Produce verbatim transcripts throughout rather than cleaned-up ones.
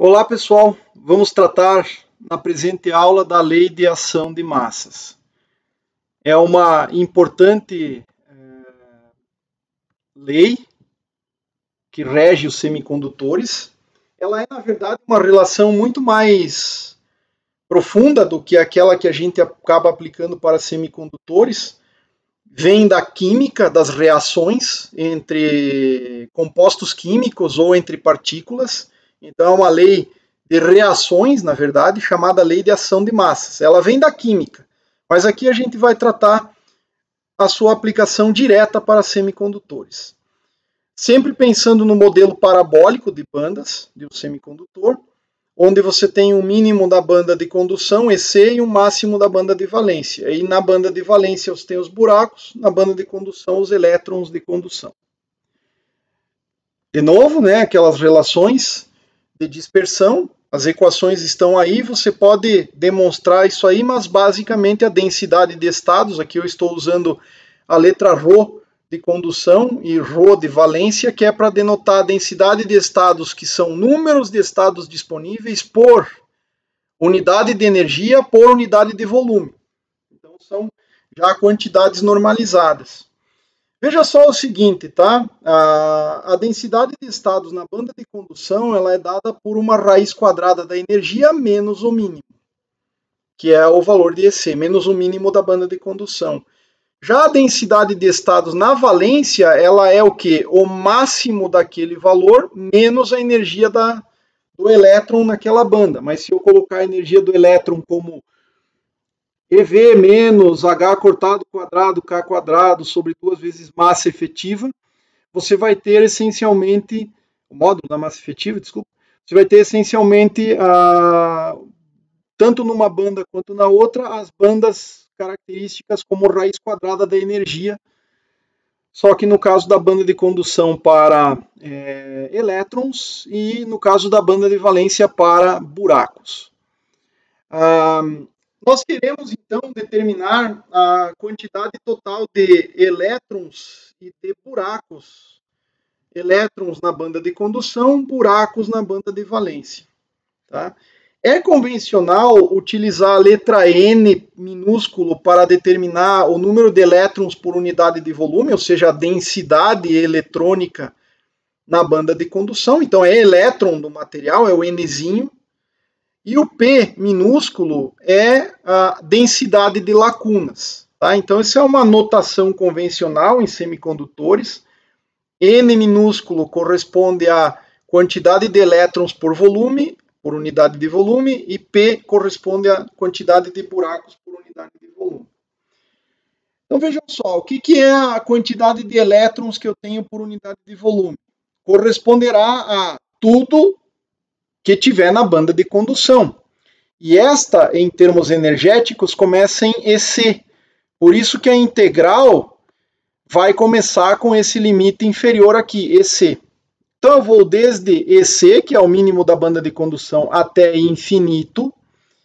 Olá pessoal, vamos tratar na presente aula da lei de ação de massas. É uma importante é, lei que rege os semicondutores. Ela é, na verdade, uma relação muito mais profunda do que aquela que a gente acaba aplicando para semicondutores. Vem da química, das reações entre compostos químicos ou entre partículas. Então é uma lei de reações, na verdade, chamada lei de ação de massas. Ela vem da química, mas aqui a gente vai tratar a sua aplicação direta para semicondutores. Sempre pensando no modelo parabólico de bandas de um semicondutor, onde você tem um mínimo da banda de condução, E C, e um máximo da banda de valência. E na banda de valência você tem os buracos, na banda de condução os elétrons de condução. De novo, né, aquelas relações de dispersão, as equações estão aí, você pode demonstrar isso aí, mas basicamente a densidade de estados, aqui eu estou usando a letra ρ de condução e ρ de valência, que é para denotar a densidade de estados, que são números de estados disponíveis por unidade de energia por unidade de volume. Então são já quantidades normalizadas. Veja só o seguinte, tá? A, a densidade de estados na banda de condução ela é dada por uma raiz quadrada da energia menos o mínimo, que é o valor de E C, menos o mínimo da banda de condução. Já a densidade de estados na valência, ela é o quê? O máximo daquele valor menos a energia da, do elétron naquela banda. Mas se eu colocar a energia do elétron como E V menos H cortado quadrado K quadrado sobre duas vezes massa efetiva, você vai ter essencialmente, o módulo da massa efetiva, desculpa, você vai ter essencialmente, ah, tanto numa banda quanto na outra, as bandas características como raiz quadrada da energia, só que no caso da banda de condução para é, elétrons e no caso da banda de valência para buracos. Ah, nós queremos então determinar a quantidade total de elétrons e de buracos. Elétrons na banda de condução, buracos na banda de valência. Tá? É convencional utilizar a letra N minúsculo para determinar o número de elétrons por unidade de volume, ou seja, a densidade eletrônica na banda de condução. Então é elétron do material, é o Nzinho. E o P minúsculo é a densidade de lacunas. Tá? Então essa é uma notação convencional em semicondutores. N minúsculo corresponde à quantidade de elétrons por volume, por unidade de volume, e P corresponde à quantidade de buracos por unidade de volume. Então vejam só, o que, que é a quantidade de elétrons que eu tenho por unidade de volume? Corresponderá a tudo que tiver na banda de condução. E esta, em termos energéticos, começa em E C. Por isso que a integral vai começar com esse limite inferior aqui, E C. Então eu vou desde E C, que é o mínimo da banda de condução, até infinito.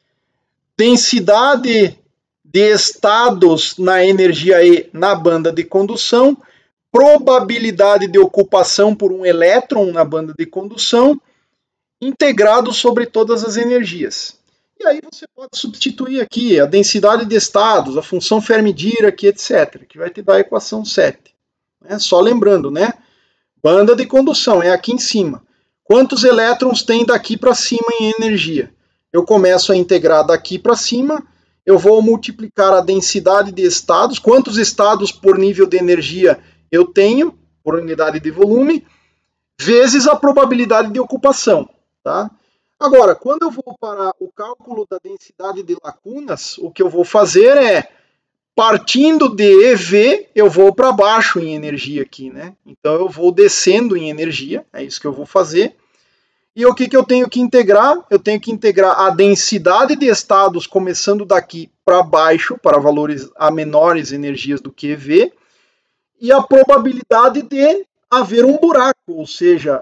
Densidade de estados na energia E na banda de condução. Probabilidade de ocupação por um elétron na banda de condução, integrado sobre todas as energias. E aí você pode substituir aqui a densidade de estados, a função Fermi-Dirac, etcétera, que vai te dar a equação sete. É só lembrando, né? Banda de condução é aqui em cima. Quantos elétrons tem daqui para cima em energia? Eu começo a integrar daqui para cima, eu vou multiplicar a densidade de estados, quantos estados por nível de energia eu tenho, por unidade de volume, vezes a probabilidade de ocupação. Tá? Agora, quando eu vou para o cálculo da densidade de lacunas, o que eu vou fazer é, partindo de E V, eu vou para baixo em energia aqui, né? Então eu vou descendo em energia, é isso que eu vou fazer. E o que, que eu tenho que integrar? Eu tenho que integrar a densidade de estados começando daqui para baixo, para valores a menores energias do que E V, e a probabilidade de haver um buraco, ou seja,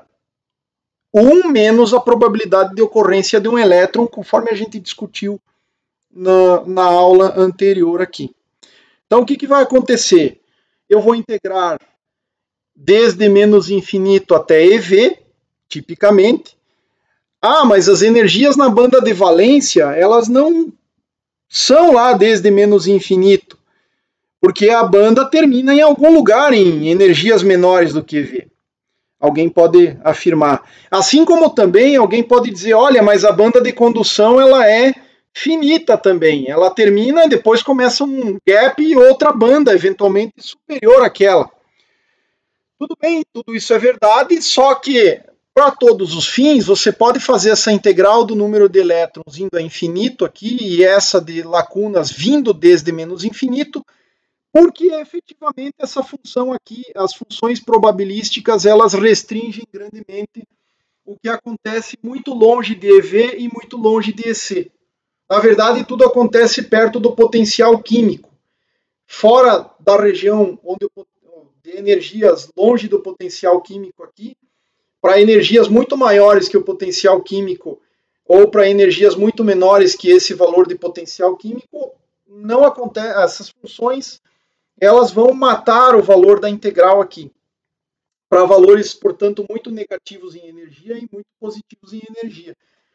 um menos a probabilidade de ocorrência de um elétron, conforme a gente discutiu na, na aula anterior aqui. Então, o que, que vai acontecer? Eu vou integrar desde menos infinito até E V, tipicamente. Ah, mas as energias na banda de valência, elas não são lá desde menos infinito, porque a banda termina em algum lugar em energias menores do que V. Alguém pode afirmar. Assim como também alguém pode dizer, olha, mas a banda de condução ela é finita também. Ela termina e depois começa um gap e outra banda, eventualmente superior àquela. Tudo bem, tudo isso é verdade, só que para todos os fins, você pode fazer essa integral do número de elétrons indo a infinito aqui e essa de lacunas vindo desde menos infinito, porque efetivamente essa função aqui, as funções probabilísticas, elas restringem grandemente o que acontece muito longe de E V e muito longe de E C. Na verdade, tudo acontece perto do potencial químico. Fora da região onde de energias longe do potencial químico aqui, para energias muito maiores que o potencial químico ou para energias muito menores que esse valor de potencial químico, não acontece, essas funções elas vão matar o valor da integral aqui, para valores, portanto, muito negativos em energia e muito positivos em energia.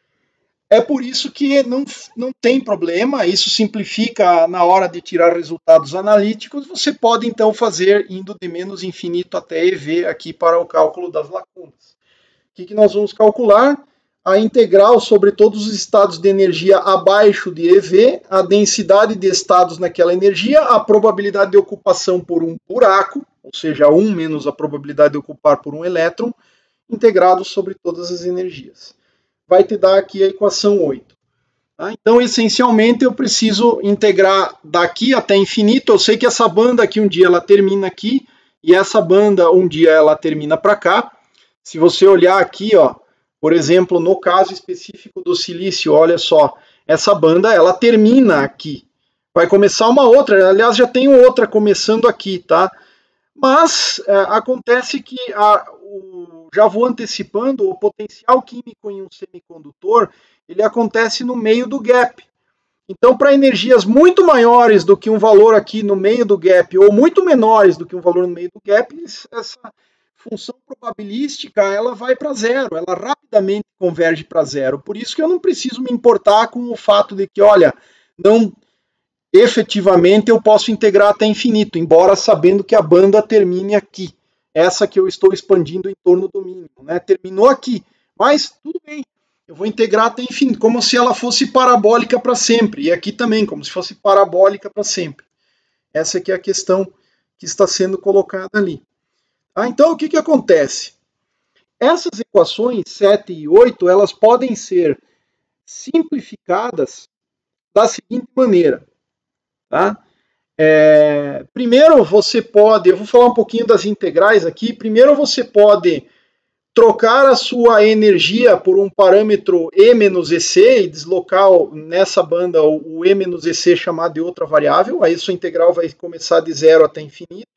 É por isso que não, não tem problema, isso simplifica na hora de tirar resultados analíticos, você pode então fazer indo de menos infinito até E V aqui para o cálculo das lacunas. O que, que nós vamos calcular? A integral sobre todos os estados de energia abaixo de E V, a densidade de estados naquela energia, a probabilidade de ocupação por um buraco, ou seja, um menos a probabilidade de ocupar por um elétron, integrado sobre todas as energias. Vai te dar aqui a equação oito. Então, essencialmente, eu preciso integrar daqui até infinito. Eu sei que essa banda aqui um dia ela termina aqui, e essa banda um dia ela termina para cá. Se você olhar aqui, ó, por exemplo, no caso específico do silício, olha só, essa banda ela termina aqui. Vai começar uma outra, aliás, já tem outra começando aqui, tá? Mas é, acontece que, a, o, já vou antecipando, o potencial químico em um semicondutor, ele acontece no meio do gap. Então, para energias muito maiores do que um valor aqui no meio do gap, ou muito menores do que um valor no meio do gap, essa função probabilística ela vai para zero, ela rapidamente converge para zero. Por isso que eu não preciso me importar com o fato de que, olha, não efetivamente eu posso integrar até infinito, embora sabendo que a banda termine aqui. Essa que eu estou expandindo em torno do mínimo, né? Terminou aqui, mas tudo bem. Eu vou integrar até infinito, como se ela fosse parabólica para sempre. E aqui também, como se fosse parabólica para sempre. Essa aqui é a questão que está sendo colocada ali. Ah, então, o que, que acontece? Essas equações sete e oito, elas podem ser simplificadas da seguinte maneira. Tá? É, primeiro, você pode... Eu vou falar um pouquinho das integrais aqui. Primeiro, você pode trocar a sua energia por um parâmetro E menos E C e deslocar nessa banda o E menos E C chamado de outra variável. Aí sua integral vai começar de zero até infinito.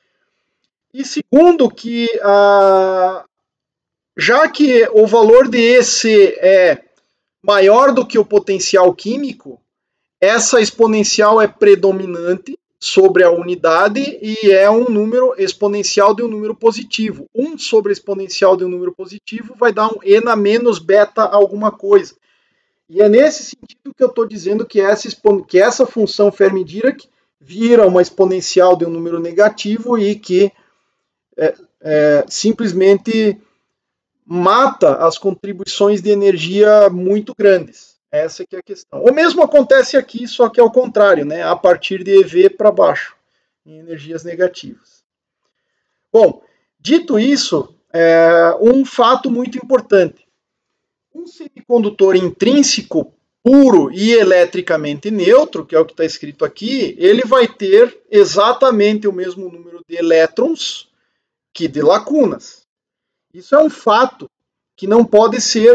E segundo, que ah, já que o valor de E C é maior do que o potencial químico, essa exponencial é predominante sobre a unidade e é um número exponencial de um número positivo. um sobre a exponencial de um número positivo vai dar um E na menos beta alguma coisa. E é nesse sentido que eu estou dizendo que essa, que essa função Fermi-Dirac vira uma exponencial de um número negativo e que É, é, simplesmente mata as contribuições de energia muito grandes. Essa que é a questão. O mesmo acontece aqui, só que ao contrário, né? A partir de E V para baixo, em energias negativas. Bom, dito isso, é, um fato muito importante. Um semicondutor intrínseco puro e eletricamente neutro, que é o que está escrito aqui, ele vai ter exatamente o mesmo número de elétrons que de lacunas. Isso é um fato que não pode ser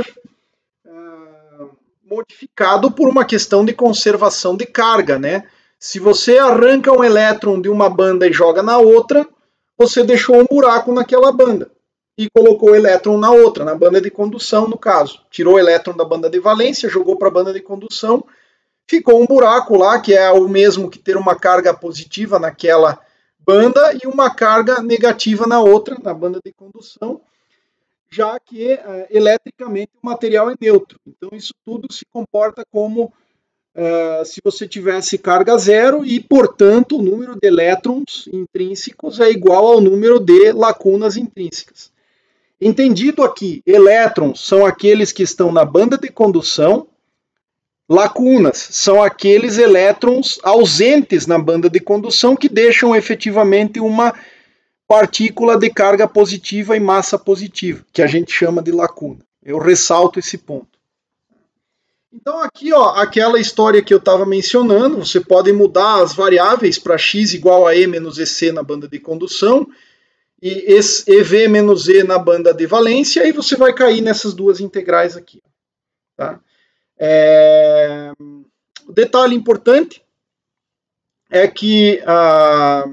uh, modificado por uma questão de conservação de carga, né? Se você arranca um elétron de uma banda e joga na outra, você deixou um buraco naquela banda e colocou o elétron na outra, na banda de condução, no caso. Tirou o elétron da banda de valência, jogou para a banda de condução, ficou um buraco lá, que é o mesmo que ter uma carga positiva naquela banda e uma carga negativa na outra, na banda de condução. já que uh, eletricamente o material é neutro. Então isso tudo se comporta como uh, se você tivesse carga zero e, portanto, o número de elétrons intrínsecos é igual ao número de lacunas intrínsecas. Entendido aqui, elétrons são aqueles que estão na banda de condução, lacunas são aqueles elétrons ausentes na banda de condução que deixam efetivamente uma partícula de carga positiva e massa positiva, que a gente chama de lacuna. Eu ressalto esse ponto. Então aqui, ó, aquela história que eu estava mencionando, você pode mudar as variáveis para x igual a E menos E C na banda de condução e E V menos E na banda de valência, e você vai cair nessas duas integrais aqui. Tá? É... Detalhe importante é que... Ah...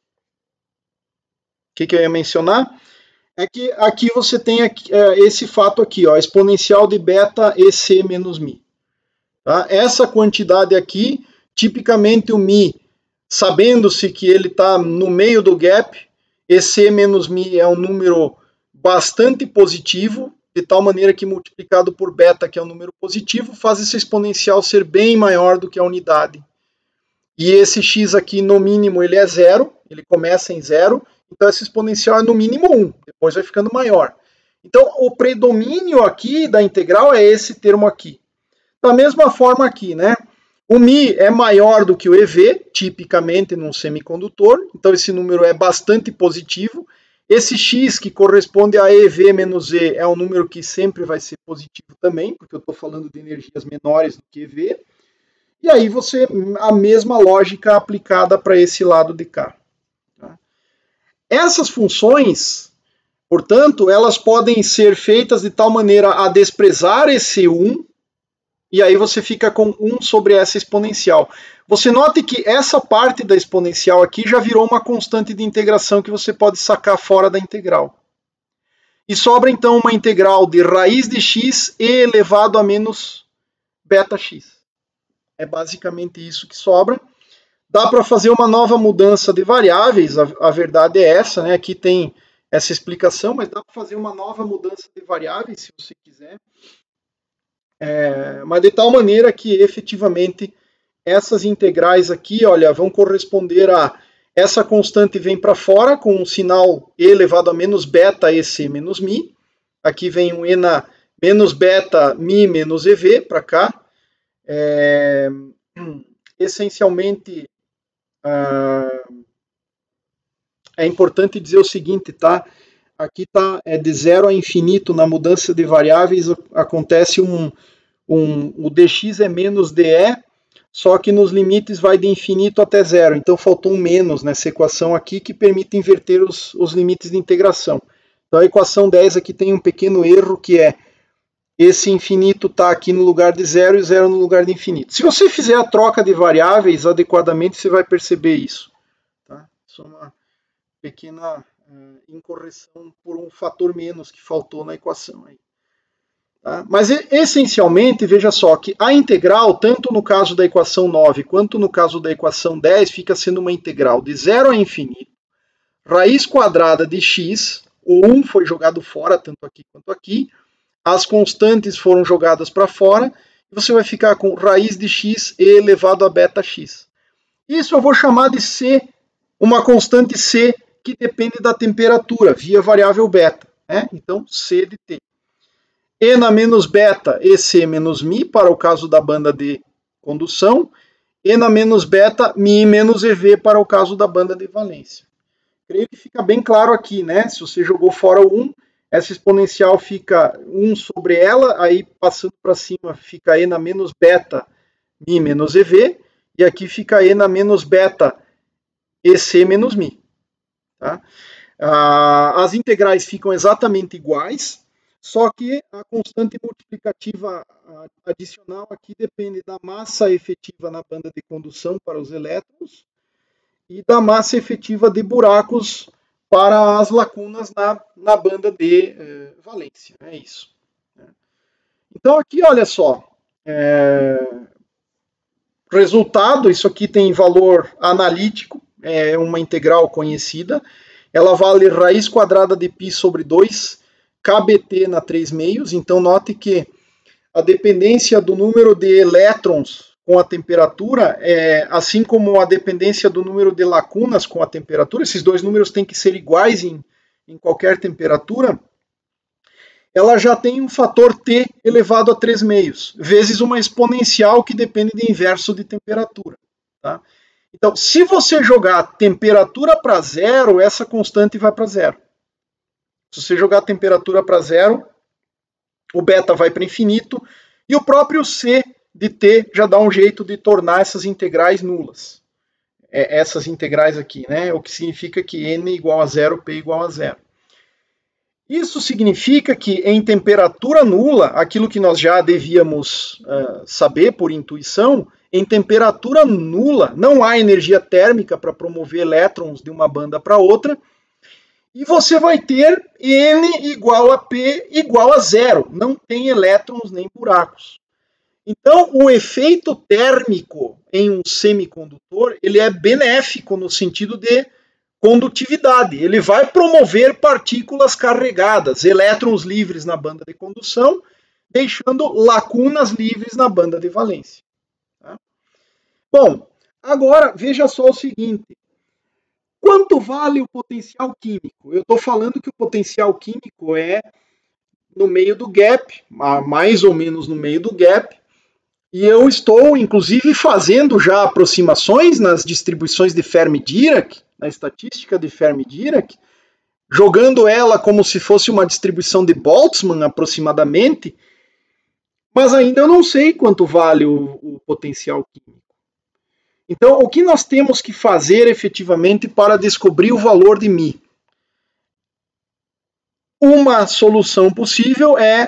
O que, que eu ia mencionar? É que aqui você tem aqui, é, esse fato aqui, ó, exponencial de beta E C menos mi. Tá? Essa quantidade aqui, tipicamente o mi, sabendo-se que ele está no meio do gap, E C menos mi é um número bastante positivo, de tal maneira que multiplicado por beta, que é um número positivo, faz esse exponencial ser bem maior do que a unidade. E esse x aqui, no mínimo, ele é zero, ele começa em zero, então esse exponencial é no mínimo um, depois vai ficando maior. Então o predomínio aqui da integral é esse termo aqui. Da mesma forma aqui, né? O mi é maior do que o E V, tipicamente num semicondutor, então esse número é bastante positivo. Esse x que corresponde a E V menos E é um número que sempre vai ser positivo também, porque eu estou falando de energias menores do que E V. E aí você, a mesma lógica aplicada para esse lado de cá. Essas funções, portanto, elas podem ser feitas de tal maneira a desprezar esse um, e aí você fica com um sobre essa exponencial. Você note que essa parte da exponencial aqui já virou uma constante de integração que você pode sacar fora da integral. E sobra então uma integral de raiz de x e elevado a menos beta x. É basicamente isso que sobra. Dá para fazer uma nova mudança de variáveis, a, a verdade é essa, né? Aqui tem essa explicação, mas dá para fazer uma nova mudança de variáveis, se você quiser. É, mas de tal maneira que, efetivamente, essas integrais aqui, olha, vão corresponder a... Essa constante vem para fora com um sinal e elevado a menos beta E C menos mi. Aqui vem um E na menos beta mi menos E V para cá. É, essencialmente... Uh, é importante dizer o seguinte, tá? Aqui tá é de zero a infinito na mudança de variáveis, acontece um, um o dx é menos dE, só que nos limites vai de infinito até zero, então faltou um menos nessa equação aqui que permite inverter os, os limites de integração. Então a equação dez aqui tem um pequeno erro que é esse infinito está aqui no lugar de zero e zero no lugar de infinito. Se você fizer a troca de variáveis adequadamente, você vai perceber isso. Tá? Isso é uma pequena uh, incorreção por um fator menos que faltou na equação. Aí. Tá? Mas essencialmente, veja só que a integral, tanto no caso da equação nove quanto no caso da equação dez, fica sendo uma integral de zero a infinito, raiz quadrada de x, o um foi jogado fora, tanto aqui quanto aqui, as constantes foram jogadas para fora, e você vai ficar com raiz de x e elevado a beta x. Isso eu vou chamar de C, uma constante C que depende da temperatura, via variável beta. Né? Então, C de T. E na menos beta, E C menos mi, para o caso da banda de condução, e na menos beta, mi menos E V, para o caso da banda de valência. Creio que fica bem claro aqui, né? Se você jogou fora o um, essa exponencial fica um sobre ela, aí passando para cima fica E na menos beta, mi menos E V, e aqui fica E na menos beta, E C menos mi. Tá? Ah, as integrais ficam exatamente iguais, só que a constante multiplicativa adicional aqui depende da massa efetiva na banda de condução para os elétrons e da massa efetiva de buracos para as lacunas na, na banda de eh, valência. É isso. Então aqui, olha só, é, resultado, isso aqui tem valor analítico, é uma integral conhecida, ela vale raiz quadrada de π sobre dois, K B T na três meios. Então note que a dependência do número de elétrons com a temperatura, é, assim como a dependência do número de lacunas com a temperatura, esses dois números têm que ser iguais em, em qualquer temperatura, ela já tem um fator T elevado a três meios, vezes uma exponencial que depende de inverso de temperatura. Tá? Então, se você jogar a temperatura para zero, essa constante vai para zero. Se você jogar a temperatura para zero, o beta vai para infinito, e o próprio C de T já dá um jeito de tornar essas integrais nulas. É, essas integrais aqui, né? O que significa que n igual a zero, p igual a zero. Isso significa que em temperatura nula, aquilo que nós já devíamos uh, saber por intuição, em temperatura nula não há energia térmica para promover elétrons de uma banda para outra, e você vai ter n igual a p igual a zero, não tem elétrons nem buracos. Então, o efeito térmico em um semicondutor, ele é benéfico no sentido de condutividade. Ele vai promover partículas carregadas, elétrons livres na banda de condução, deixando lacunas livres na banda de valência. Tá? Bom, agora veja só o seguinte. Quanto vale o potencial químico? Eu estou falando que o potencial químico é no meio do gap, mais ou menos no meio do gap, e eu estou, inclusive, fazendo já aproximações nas distribuições de Fermi-Dirac, na estatística de Fermi-Dirac, jogando ela como se fosse uma distribuição de Boltzmann, aproximadamente, mas ainda eu não sei quanto vale o, o potencial químico. Então, o que nós temos que fazer efetivamente para descobrir o valor de μ? Uma solução possível é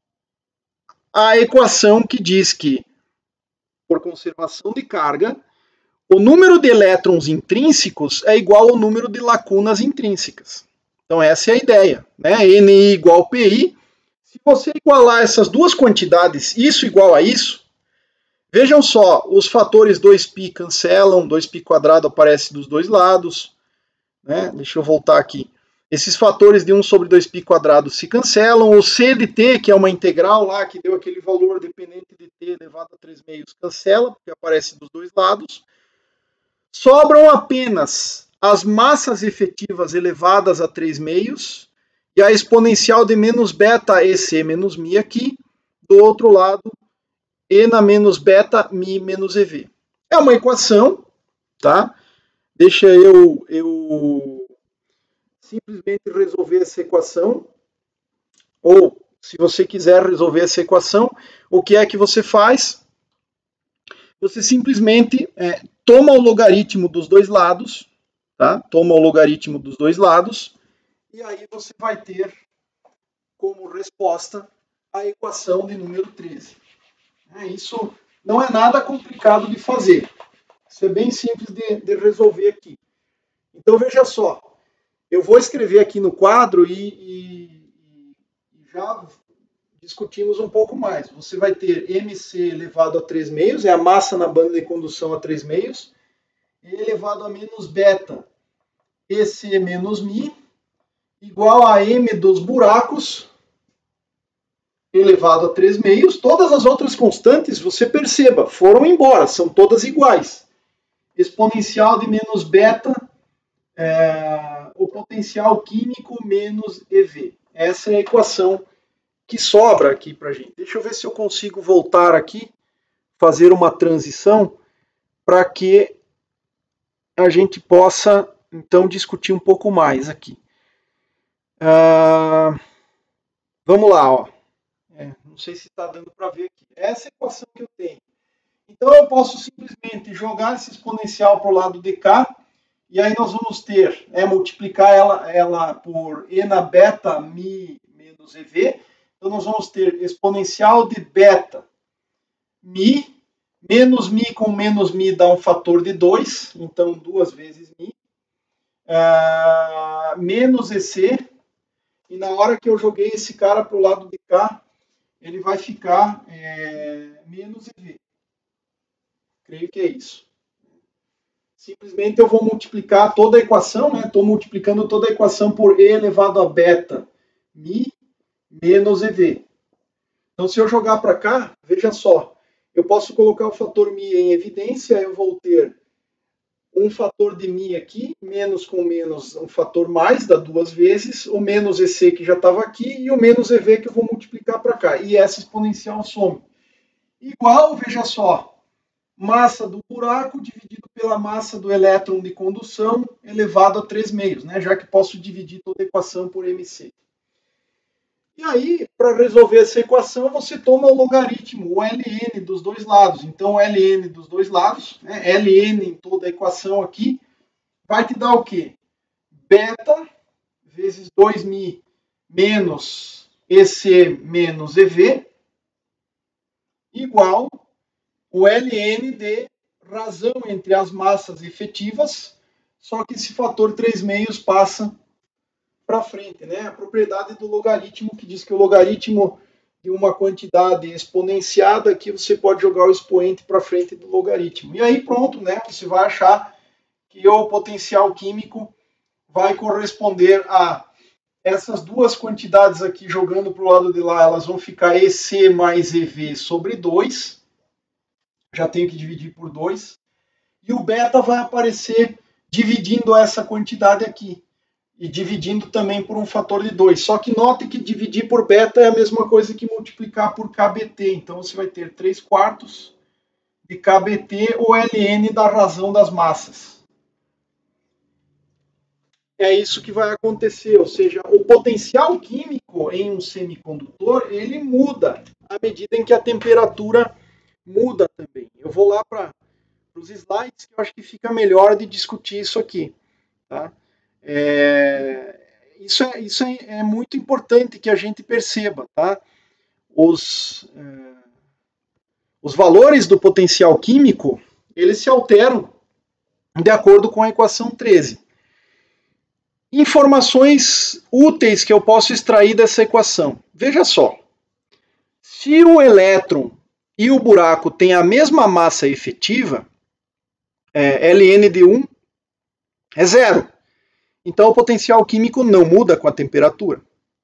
a equação que diz que, por conservação de carga, o número de elétrons intrínsecos é igual ao número de lacunas intrínsecas. Então essa é a ideia, né? N I igual P I. Se você igualar essas duas quantidades, isso igual a isso, vejam só, os fatores dois π cancelam, dois π quadrado aparece dos dois lados, né? Deixa eu voltar aqui. Esses fatores de um sobre dois π quadrado se cancelam, o C de T, que é uma integral lá, que deu aquele valor dependente de T elevado a três meios, cancela, porque aparece dos dois lados. Sobram apenas as massas efetivas elevadas a três meios e a exponencial de menos beta E C menos μ aqui, do outro lado, E na menos beta μ menos E V. É uma equação, tá? Deixa eu... eu simplesmente resolver essa equação, ou se você quiser resolver essa equação, o que é que você faz? Você simplesmente é, toma o logaritmo dos dois lados, tá? Toma o logaritmo dos dois lados, e aí você vai ter como resposta a equação de número treze. É, isso não é nada complicado de fazer, isso é bem simples de, de resolver aqui. Então veja só, eu vou escrever aqui no quadro e, e, e já discutimos um pouco mais. Você vai ter mc elevado a três meios, é a massa na banda de condução a três meios, e elevado a menos beta, Ec menos μ, igual a m dos buracos, elevado a três meios. Todas as outras constantes, você perceba, foram embora, são todas iguais. Exponencial de menos beta, é, o potencial químico menos E V. Essa é a equação que sobra aqui para a gente. Deixa eu ver se eu consigo voltar aqui, fazer uma transição, para que a gente possa, então, discutir um pouco mais aqui. Uh, vamos lá, ó. É, não sei se está dando para ver aqui. Essa é a equação que eu tenho. Então, eu posso simplesmente jogar esse exponencial para o lado de cá, e aí nós vamos ter, é, multiplicar ela, ela por E na beta μ menos E V. Então, nós vamos ter exponencial de beta μ, menos μ com menos μ dá um fator de dois, então duas vezes μ, uh, menos E C, e na hora que eu joguei esse cara para o lado de cá, ele vai ficar é, menos E V. Creio que é isso. Simplesmente eu vou multiplicar toda a equação, né? Estou multiplicando toda a equação por E elevado a beta μ menos E V. Então, se eu jogar para cá, veja só, eu posso colocar o fator μ em evidência, eu vou ter um fator de μ aqui, menos com menos um fator mais, dá duas vezes, o menos E C que já estava aqui e o menos E V que eu vou multiplicar para cá. E essa exponencial some. Igual, veja só, massa do buraco dividido pela massa do elétron de condução elevado a três meios, né? Já que posso dividir toda a equação por M C. E aí, para resolver essa equação, você toma o logaritmo, o ln dos dois lados. Então, o ln dos dois lados, né, ln em toda a equação aqui, vai te dar o quê? Beta vezes dois μ menos E C menos E V, igual o ln de razão entre as massas efetivas, só que esse fator três meios passa para frente, né? A propriedade do logaritmo que diz que o logaritmo de uma quantidade exponenciada aqui você pode jogar o expoente para frente do logaritmo. E aí pronto, né? Você vai achar que o potencial químico vai corresponder a essas duas quantidades aqui jogando para o lado de lá, elas vão ficar E C mais E V sobre dois. Já tenho que dividir por dois. E o beta vai aparecer dividindo essa quantidade aqui. E dividindo também por um fator de dois. Só que note que dividir por beta é a mesma coisa que multiplicar por K B T. Então você vai ter três quartos de K B T ou ln da razão das massas. É isso que vai acontecer. Ou seja, o potencial químico em um semicondutor, ele muda à medida em que a temperatura muda também. Eu vou lá para os slides que eu acho que fica melhor de discutir isso aqui. Tá? É, isso é, isso é, é muito importante que a gente perceba, tá? Os, é, os valores do potencial químico, eles se alteram de acordo com a equação treze. Informações úteis que eu posso extrair dessa equação. Veja só, se o elétron e o buraco têm a mesma massa efetiva, é, ln de um é zero. Então, o potencial químico não muda com a temperatura.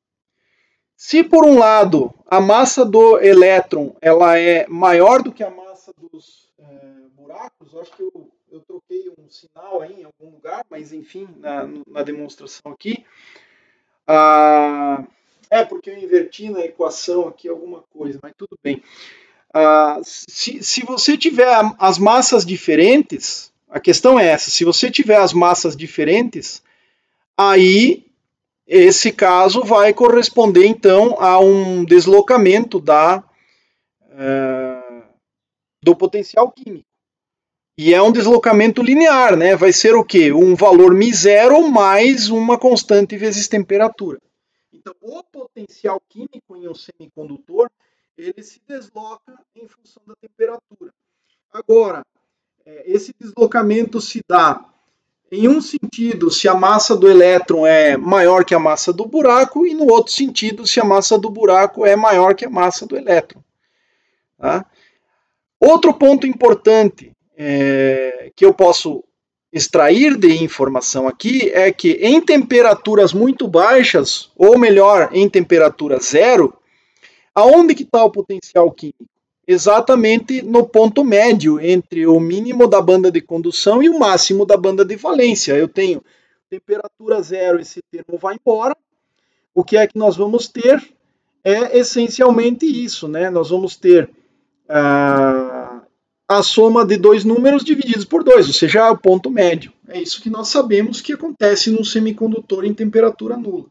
Se, por um lado, a massa do elétron ela é maior do que a massa dos é, buracos, acho que eu, eu troquei um sinal aí em algum lugar, mas, enfim, na, na demonstração aqui. Ah, é, porque eu inverti na equação aqui alguma coisa, mas tudo bem. Ah, se, se você tiver as massas diferentes, a questão é essa, se você tiver as massas diferentes, aí, esse caso vai corresponder, então, a um deslocamento da, uh, do potencial químico. E é um deslocamento linear, né? Vai ser o quê? Um valor μ zero mais uma constante vezes temperatura. Então, o potencial químico em um semicondutor, ele se desloca em função da temperatura. Agora, esse deslocamento se dá em um sentido, se a massa do elétron é maior que a massa do buraco, e no outro sentido, se a massa do buraco é maior que a massa do elétron. Tá? Outro ponto importante é, que eu posso extrair de informação aqui é que em temperaturas muito baixas, ou melhor, em temperatura zero, aonde que está o potencial químico? Exatamente no ponto médio entre o mínimo da banda de condução e o máximo da banda de valência. Eu tenho temperatura zero, esse termo vai embora. O que é que nós vamos ter? É essencialmente isso, né? Nós vamos ter ah, a soma de dois números divididos por dois, ou seja, o ponto médio. É isso que nós sabemos que acontece num semicondutor em temperatura nula.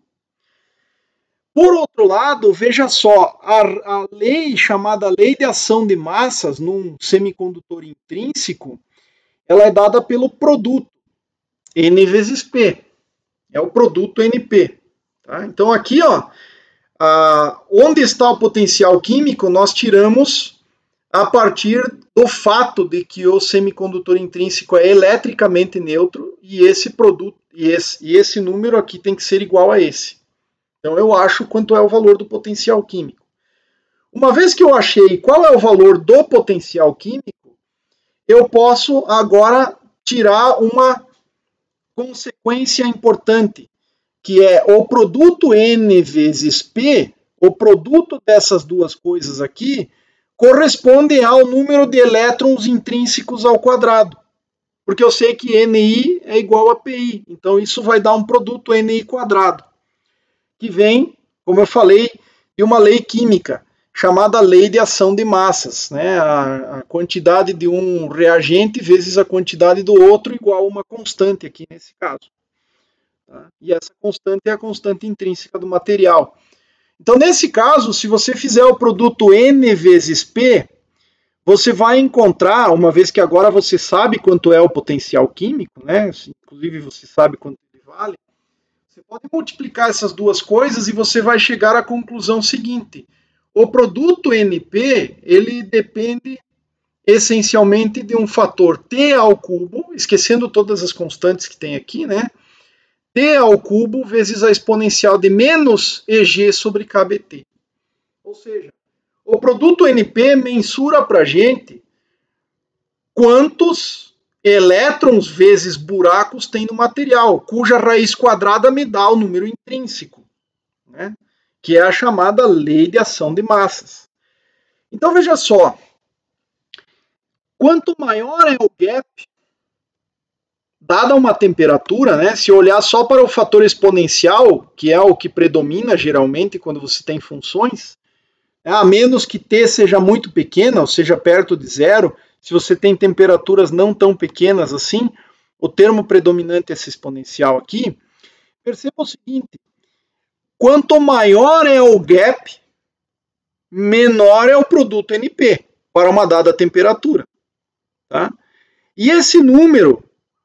Por outro lado, veja só, a, a lei chamada lei de ação de massas num semicondutor intrínseco, ela é dada pelo produto N vezes P. É o produto N P. Tá? Então aqui, ó, a, onde está o potencial químico, nós tiramos a partir do fato de que o semicondutor intrínseco é eletricamente neutro e esse produto e esse, e esse número aqui tem que ser igual a esse. Então, eu acho quanto é o valor do potencial químico. Uma vez que eu achei qual é o valor do potencial químico, eu posso agora tirar uma consequência importante, que é o produto N vezes P o produto dessas duas coisas aqui corresponde ao número de elétrons intrínsecos ao quadrado. Porque eu sei que N I é igual a P I. Então isso vai dar um produto N I quadrado, que vem, como eu falei, de uma lei química, chamada lei de ação de massas, né? A, a quantidade de um reagente vezes a quantidade do outro igual a uma constante aqui nesse caso. Tá? E essa constante é a constante intrínseca do material. Então, nesse caso, se você fizer o produto N vezes P, você vai encontrar, uma vez que agora você sabe quanto é o potencial químico, né? Inclusive você sabe quanto ele vale, você pode multiplicar essas duas coisas e você vai chegar à conclusão seguinte. O produto N P, ele depende essencialmente de um fator T ao cubo, esquecendo todas as constantes que tem aqui, né? T ao cubo vezes a exponencial de menos E G sobre K B T. Ou seja, o produto N P mensura para a gente quantos elétrons vezes buracos tem no material, cuja raiz quadrada me dá o número intrínseco, né? Que é a chamada lei de ação de massas. Então veja só, quanto maior é o gap, dada uma temperatura, né, se olhar só para o fator exponencial, que é o que predomina geralmente quando você tem funções, a menos que T seja muito pequena, ou seja, perto de zero, se você tem temperaturas não tão pequenas assim, o termo predominante é esse exponencial aqui, perceba o seguinte, quanto maior é o gap, menor é o produto N P para uma dada temperatura. Tá? E esse número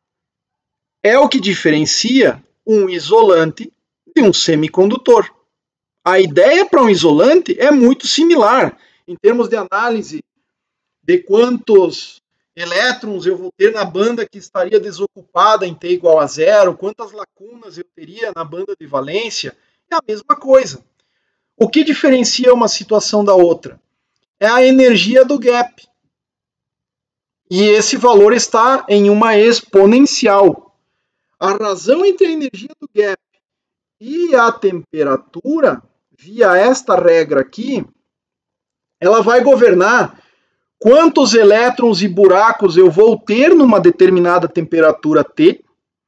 é o que diferencia um isolante de um semicondutor. A ideia para um isolante é muito similar, em termos de análise de quantos elétrons eu vou ter na banda que estaria desocupada em T igual a zero, quantas lacunas eu teria na banda de valência, é a mesma coisa. O que diferencia uma situação da outra? É a energia do gap. E esse valor está em uma exponencial. A razão entre a energia do gap e a temperatura, via esta regra aqui, ela vai governar quantos elétrons e buracos eu vou ter numa determinada temperatura T,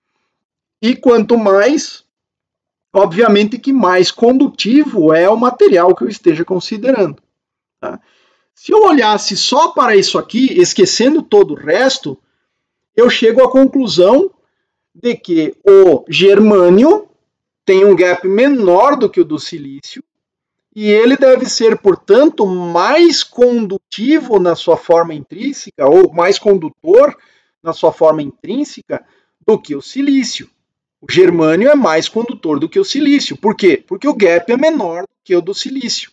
e quanto mais, obviamente que mais condutivo é o material que eu esteja considerando. Tá? Se eu olhasse só para isso aqui, esquecendo todo o resto, eu chego à conclusão de que o germânio tem um gap menor do que o do silício, e ele deve ser, portanto, mais condutivo na sua forma intrínseca, ou mais condutor na sua forma intrínseca, do que o silício. O germânio é mais condutor do que o silício. Por quê? Porque o gap é menor do que o do silício.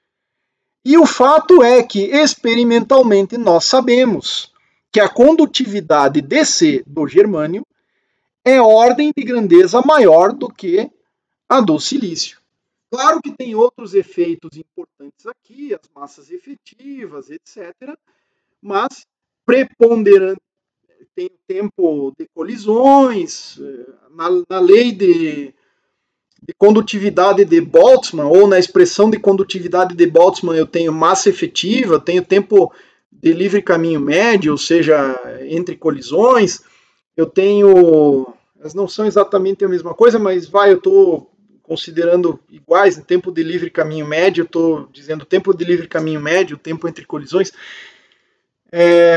E o fato é que, experimentalmente, nós sabemos que a condutividade D C do germânio é ordem de grandeza maior do que a do silício. Claro que tem outros efeitos importantes aqui, as massas efetivas, etcétera, mas preponderante tem o tempo de colisões, na, na lei de, de condutividade de Boltzmann, ou na expressão de condutividade de Boltzmann, eu tenho massa efetiva, tenho tempo de livre caminho médio, ou seja, entre colisões, eu tenho, elas não são exatamente a mesma coisa, mas vai, eu estou considerando iguais, tempo de livre caminho médio, eu estou dizendo tempo de livre caminho médio, tempo entre colisões. É,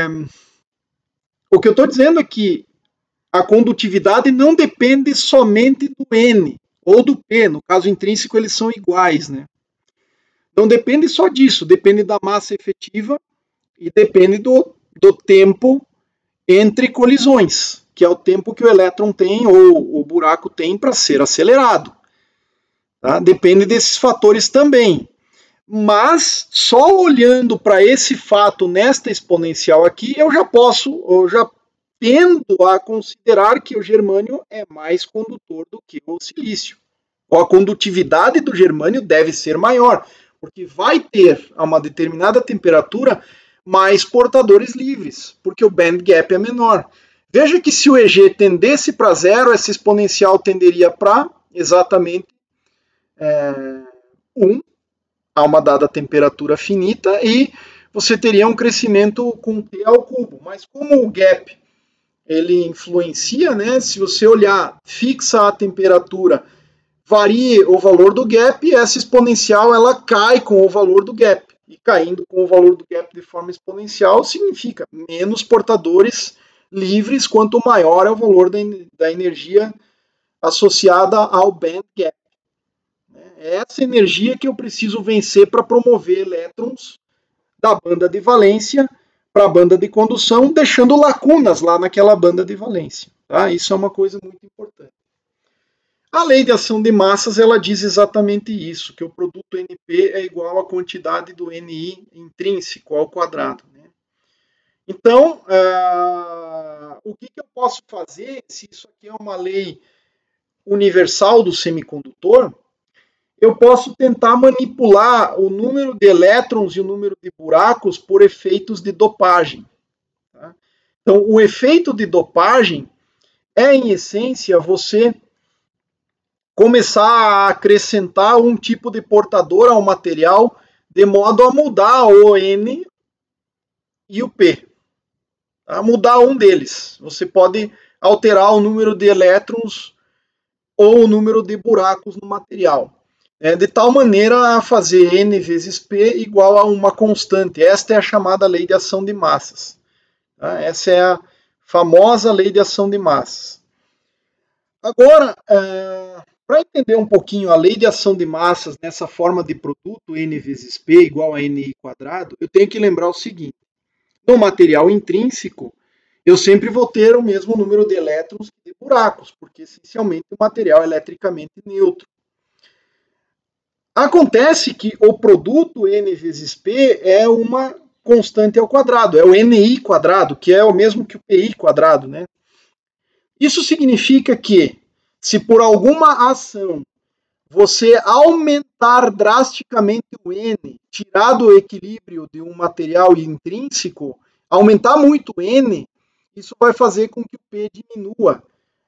o que eu estou dizendo é que a condutividade não depende somente do N ou do P, no caso intrínseco eles são iguais, né? Não depende só disso, depende da massa efetiva e depende do, do tempo entre colisões, que é o tempo que o elétron tem ou o buraco tem para ser acelerado. Tá? Depende desses fatores também. Mas, só olhando para esse fato nesta exponencial aqui, eu já posso, eu já tendo a considerar que o germânio é mais condutor do que o silício. Ou a condutividade do germânio deve ser maior, porque vai ter, a uma determinada temperatura, mais portadores livres, porque o band gap é menor. Veja que se o E G tendesse para zero, essa exponencial tenderia para exatamente É, um, a uma dada temperatura finita e você teria um crescimento com T ao cubo. Mas como o gap ele influencia, né? Se você olhar, fixa a temperatura, varia o valor do gap, essa exponencial ela cai com o valor do gap. E caindo com o valor do gap de forma exponencial significa menos portadores livres, quanto maior é o valor da, da energia associada ao band gap. É essa energia que eu preciso vencer para promover elétrons da banda de valência para a banda de condução, deixando lacunas lá naquela banda de valência. Tá? Isso é uma coisa muito importante. A lei de ação de massas ela diz exatamente isso, que o produto N P é igual à quantidade do N I intrínseco ao quadrado. Né? Então, uh, o que, que eu posso fazer, se isso aqui é uma lei universal do semicondutor, eu posso tentar manipular o número de elétrons e o número de buracos por efeitos de dopagem. Tá? Então, o efeito de dopagem é, em essência, você começar a acrescentar um tipo de portador ao material de modo a mudar o N e o P. Tá? Mudar um deles. Você pode alterar o número de elétrons ou o número de buracos no material. É, de tal maneira a fazer N vezes P igual a uma constante. Esta é a chamada lei de ação de massas. Tá? Essa é a famosa lei de ação de massas. Agora, é, para entender um pouquinho a lei de ação de massas nessa forma de produto N vezes P igual a N I quadrado, eu tenho que lembrar o seguinte. No material intrínseco, eu sempre vou ter o mesmo número de elétrons e de buracos, porque essencialmente o material é eletricamente neutro. Acontece que o produto N vezes P é uma constante ao quadrado, é o N I quadrado, que é o mesmo que o P I quadrado, né? Isso significa que, se por alguma ação você aumentar drasticamente o N, tirar do equilíbrio de um material intrínseco, aumentar muito o N, isso vai fazer com que o P diminua.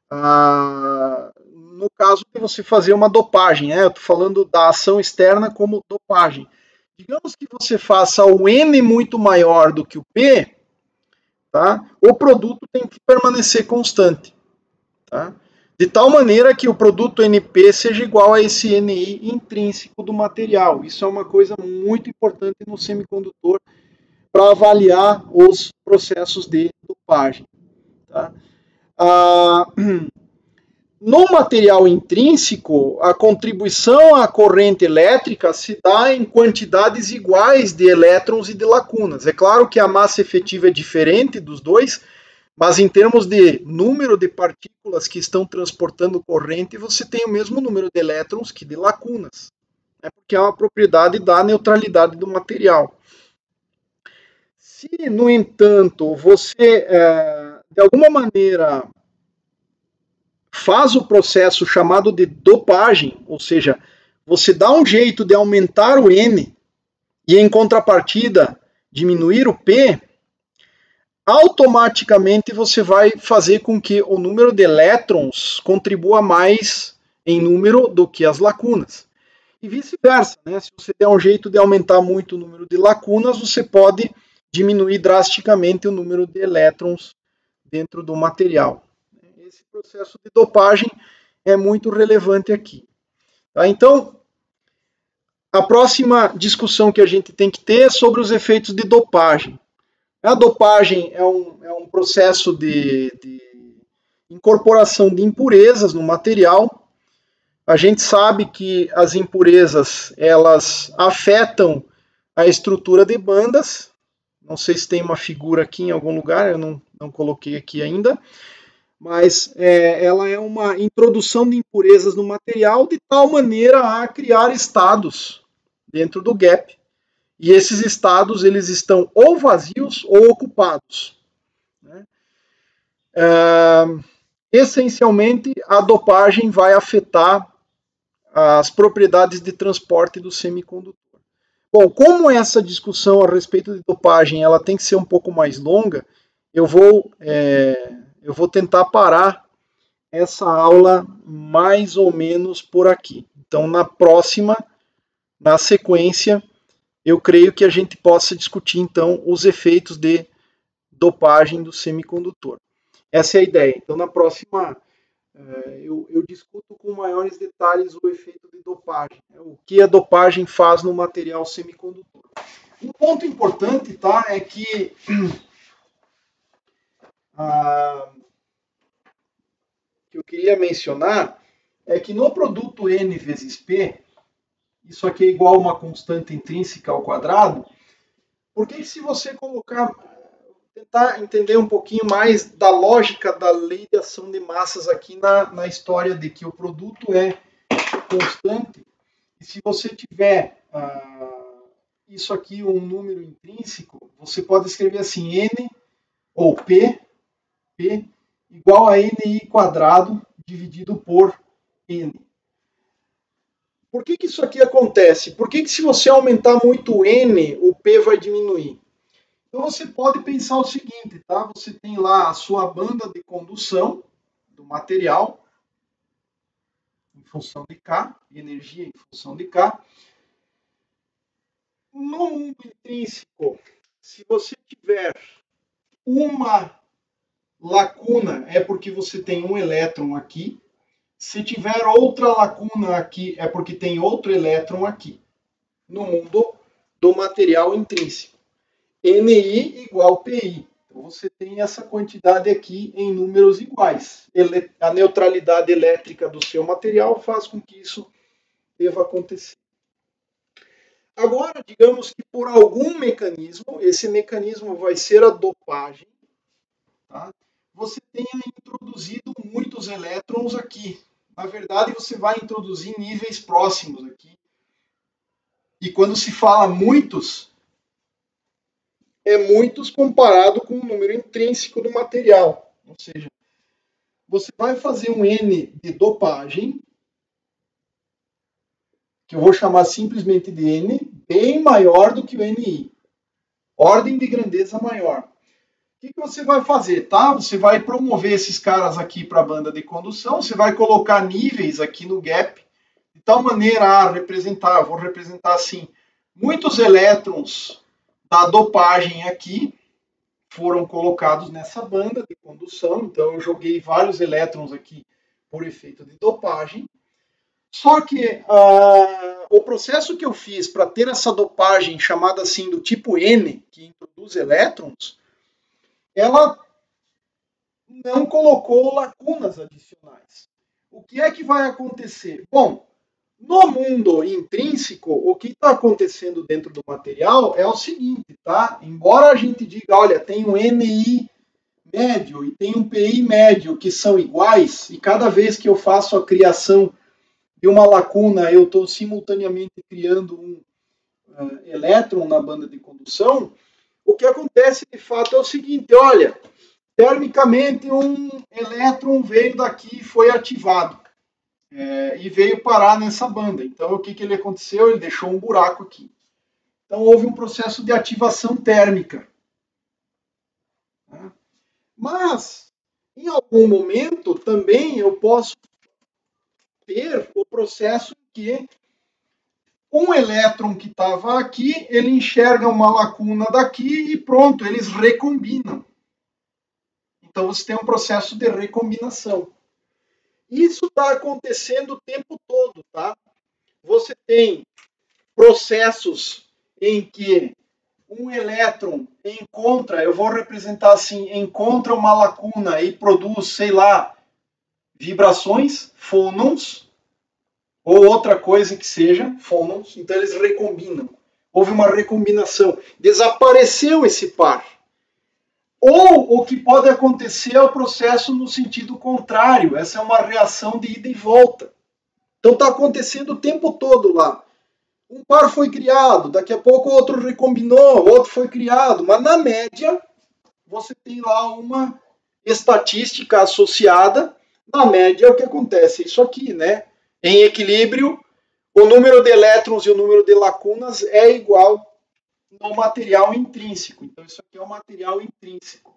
Ah, no caso de você fazer uma dopagem, né? Eu estou falando da ação externa como dopagem. Digamos que você faça o N muito maior do que o P, tá? O produto tem que permanecer constante. Tá? De tal maneira que o produto N P seja igual a esse N I intrínseco do material. Isso é uma coisa muito importante no semicondutor para avaliar os processos de dopagem. Tá? Ah, no material intrínseco, a contribuição à corrente elétrica se dá em quantidades iguais de elétrons e de lacunas. É claro que a massa efetiva é diferente dos dois, mas em termos de número de partículas que estão transportando corrente, você tem o mesmo número de elétrons que de lacunas. É porque é uma propriedade da neutralidade do material. Se, no entanto, você, é, de alguma maneira, faz o processo chamado de dopagem, ou seja, você dá um jeito de aumentar o N e, em contrapartida, diminuir o P, automaticamente você vai fazer com que o número de elétrons contribua mais em número do que as lacunas. E vice-versa, né? Se você der um jeito de aumentar muito o número de lacunas, você pode diminuir drasticamente o número de elétrons dentro do material. Esse processo de dopagem é muito relevante aqui. Tá? Então, a próxima discussão que a gente tem que ter é sobre os efeitos de dopagem. A dopagem é um, é um processo de, de incorporação de impurezas no material. A gente sabe que as impurezas elas afetam a estrutura de bandas. Não sei se tem uma figura aqui em algum lugar, eu não, não coloquei aqui ainda. Mas é, ela é uma introdução de impurezas no material de tal maneira a criar estados dentro do gap. E esses estados eles estão ou vazios ou ocupados. Né? É, essencialmente, a dopagem vai afetar as propriedades de transporte do semicondutor. Bom, como essa discussão a respeito de dopagem ela tem que ser um pouco mais longa, eu vou, é, eu vou tentar parar essa aula mais ou menos por aqui. Então, na próxima, na sequência, eu creio que a gente possa discutir então os efeitos de dopagem do semicondutor. Essa é a ideia. Então, na próxima, eu, eu discuto com maiores detalhes o efeito de dopagem, o que a dopagem faz no material semicondutor. Um ponto importante, tá, é que ah, que eu queria mencionar é que no produto N vezes P, isso aqui é igual a uma constante intrínseca ao quadrado, porque se você colocar, tentar entender um pouquinho mais da lógica da lei de ação de massas aqui na, na história de que o produto é constante, e se você tiver ah, isso aqui, um número intrínseco, você pode escrever assim, N ou P, P igual a Ni quadrado dividido por N. Por que, que isso aqui acontece? Por que, que se você aumentar muito o N, o P vai diminuir? Então você pode pensar o seguinte, tá? Você tem lá a sua banda de condução do material em função de K, energia em função de K. No mundo intrínseco, se você tiver uma lacuna, é porque você tem um elétron aqui. Se tiver outra lacuna aqui, é porque tem outro elétron aqui. No mundo do material intrínseco. Ni igual Pi. Então você tem essa quantidade aqui em números iguais. A neutralidade elétrica do seu material faz com que isso deva acontecer. Agora, digamos que por algum mecanismo, esse mecanismo vai ser a dopagem, tá? Você tenha introduzido muitos elétrons aqui. Na verdade, você vai introduzir níveis próximos aqui. E quando se fala muitos, é muitos comparado com o número intrínseco do material. Ou seja, você vai fazer um N de dopagem, que eu vou chamar simplesmente de N, bem maior do que o Ni. Ordem de grandeza maior. O que, que você vai fazer, tá? Você vai promover esses caras aqui para a banda de condução, você vai colocar níveis aqui no gap, de tal maneira a representar, vou representar assim, muitos elétrons da dopagem aqui foram colocados nessa banda de condução, então eu joguei vários elétrons aqui por efeito de dopagem. Só que uh, o processo que eu fiz para ter essa dopagem chamada assim do tipo N, que introduz elétrons, ela não colocou lacunas adicionais. O que é que vai acontecer? Bom, no mundo intrínseco, o que está acontecendo dentro do material é o seguinte, tá? Embora a gente diga, olha, tem um Ni médio e tem um Pi médio que são iguais, e cada vez que eu faço a criação de uma lacuna, eu estou simultaneamente criando um uh, elétron na banda de condução, o que acontece de fato é o seguinte, olha, termicamente um elétron veio daqui e foi ativado. É, e veio parar nessa banda. Então, o que, que ele aconteceu? Ele deixou um buraco aqui. Então, houve um processo de ativação térmica. Mas, em algum momento, também eu posso ter o processo que um elétron que estava aqui, ele enxerga uma lacuna daqui e pronto, eles recombinam. Então, você tem um processo de recombinação. Isso está acontecendo o tempo todo, tá? Você tem processos em que um elétron encontra, eu vou representar assim, encontra uma lacuna e produz, sei lá, vibrações, fônons, ou outra coisa que seja, fônons, então eles recombinam. Houve uma recombinação, desapareceu esse par. Ou o que pode acontecer é o processo no sentido contrário, essa é uma reação de ida e volta. Então está acontecendo o tempo todo lá. Um par foi criado, daqui a pouco outro recombinou, outro foi criado, mas na média você tem lá uma estatística associada, na média é o que acontece, isso aqui, né? Em equilíbrio, o número de elétrons e o número de lacunas é igual no material intrínseco. Então isso aqui é o material intrínseco.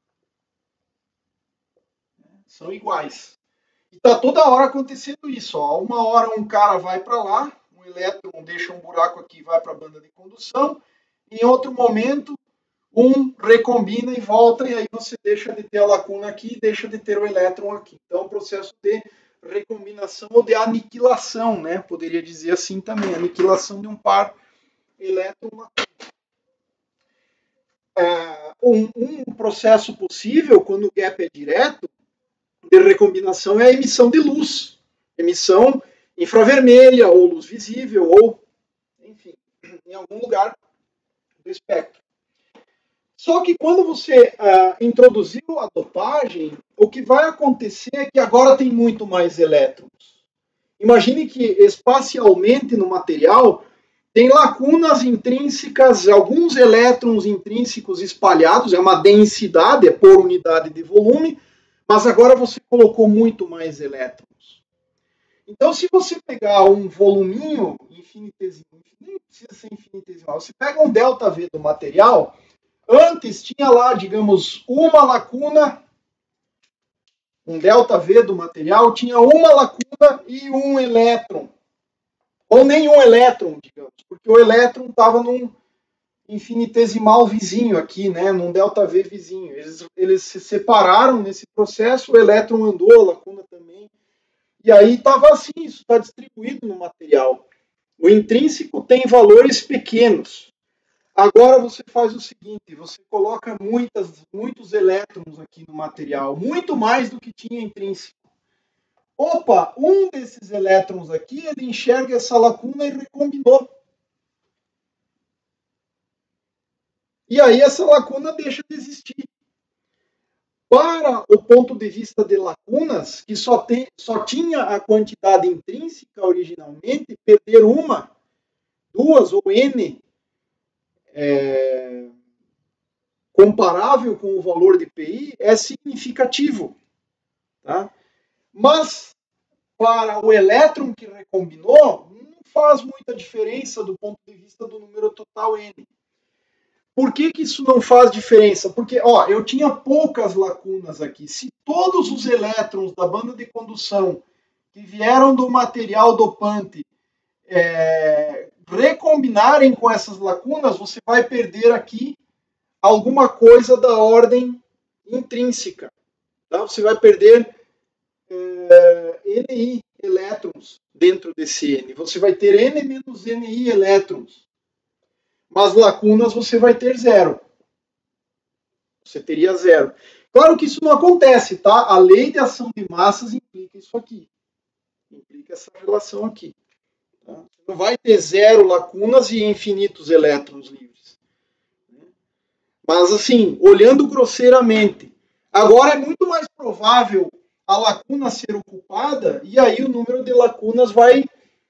São iguais. E está toda hora acontecendo isso. Ó. Uma hora um cara vai para lá, um elétron deixa um buraco aqui e vai para a banda de condução. Em outro momento, um recombina e volta, e aí você deixa de ter a lacuna aqui e deixa de ter o elétron aqui. Então, é um processo de recombinação ou de aniquilação, né? Poderia dizer assim também, aniquilação de um par elétron-lacuna. É, um, um processo possível, quando o gap é direto, de recombinação é a emissão de luz. Emissão infravermelha, ou luz visível, ou, enfim, em algum lugar do espectro. Só que quando você uh, introduziu a dopagem, o que vai acontecer é que agora tem muito mais elétrons. Imagine que espacialmente no material tem lacunas intrínsecas, alguns elétrons intrínsecos espalhados, é uma densidade, é por unidade de volume, mas agora você colocou muito mais elétrons. Então, se você pegar um voluminho infinitesimal, nem precisa ser infinitesimal, você pega um ΔV do material, antes tinha lá, digamos, uma lacuna, um ΔV do material, tinha uma lacuna e um elétron. Ou nenhum elétron, digamos, porque o elétron estava num infinitesimal vizinho aqui, né, num ΔV vizinho. Eles, eles se separaram nesse processo, o elétron andou, a lacuna também. E aí estava assim, isso está distribuído no material. O intrínseco tem valores pequenos. Agora você faz o seguinte, você coloca muitas, muitos elétrons aqui no material, muito mais do que tinha intrínseco. Opa, um desses elétrons aqui, ele enxerga essa lacuna e recombinou. E aí essa lacuna deixa de existir. Para o ponto de vista de lacunas, que só, tem, só tinha a quantidade intrínseca originalmente, perder uma, duas ou N é, comparável com o valor de P I é significativo. Tá? Mas, para o elétron que recombinou, não faz muita diferença do ponto de vista do número total N. Por que que isso não faz diferença? Porque, ó, eu tinha poucas lacunas aqui. Se todos os elétrons da banda de condução que vieram do material dopante é, recombinarem com essas lacunas, você vai perder aqui alguma coisa da ordem intrínseca. Tá? Você vai perder é, Ni elétrons dentro desse N. Você vai ter N menos Ni elétrons. Mas lacunas você vai ter zero. Você teria zero. Claro que isso não acontece, tá? A lei de ação de massas implica isso aqui. Implica essa relação aqui. Tá? Você não vai ter zero lacunas e infinitos elétrons livres. Mas assim, olhando grosseiramente, agora é muito mais provável a lacuna ser ocupada e aí o número de lacunas vai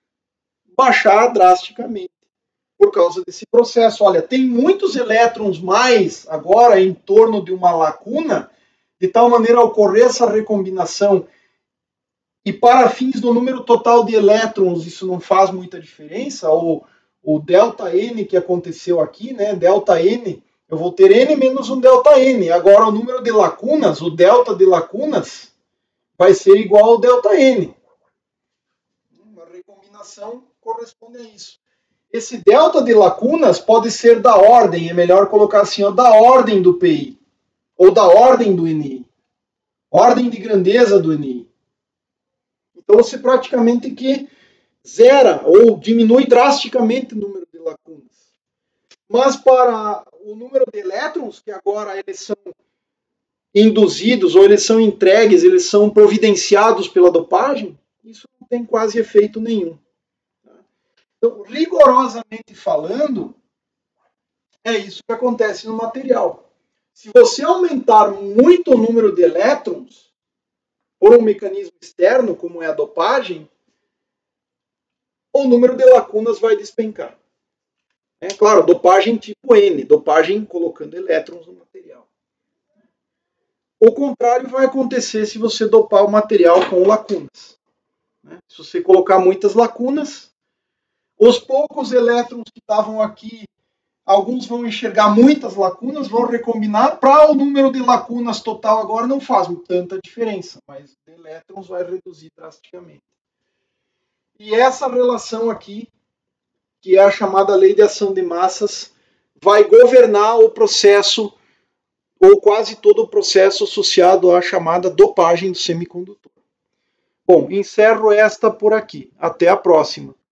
baixar drasticamente por causa desse processo. Olha, tem muitos elétrons mais agora em torno de uma lacuna, de tal maneira a ocorrer essa recombinação. E para fins do número total de elétrons, isso não faz muita diferença. O, o ΔN que aconteceu aqui, né, ΔN, eu vou ter N menos um ΔN. Agora o número de lacunas, o delta de lacunas, vai ser igual ao ΔN. Uma recombinação corresponde a isso. Esse delta de lacunas pode ser da ordem, é melhor colocar assim, ó, da ordem do P I, ou da ordem do N I, ordem de grandeza do N I. Então você praticamente que zera ou diminui drasticamente o número de lacunas. Mas para o número de elétrons, que agora eles são induzidos, ou eles são entregues, eles são providenciados pela dopagem, isso não tem quase efeito nenhum. Então, rigorosamente falando, é isso que acontece no material. Se você aumentar muito o número de elétrons, por um mecanismo externo, como é a dopagem, o número de lacunas vai despencar. É claro, dopagem tipo N, dopagem colocando elétrons no material. O contrário vai acontecer se você dopar o material com lacunas. Se você colocar muitas lacunas, os poucos elétrons que estavam aqui, alguns vão enxergar muitas lacunas, vão recombinar. Para o número de lacunas total agora não faz tanta diferença, mas de elétrons vai reduzir drasticamente. E essa relação aqui que é a chamada lei de ação de massas, vai governar o processo, ou quase todo o processo associado à chamada dopagem do semicondutor. Bom, encerro esta por aqui. Até a próxima.